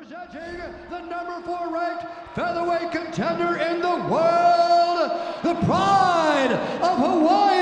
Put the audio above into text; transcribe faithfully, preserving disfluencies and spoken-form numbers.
Presenting the number four ranked featherweight contender in the world, the pride of Hawaii.